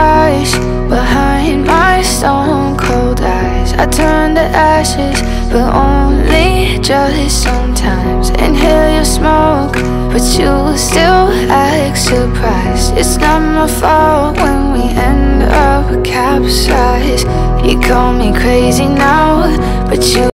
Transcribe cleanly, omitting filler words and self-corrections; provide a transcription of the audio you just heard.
ice behind my stone cold eyes. I turn to ashes, but only just sometimes. Inhale your smoke, but you still act surprised. It's not my fault when we end up capsized. You call me crazy now, but you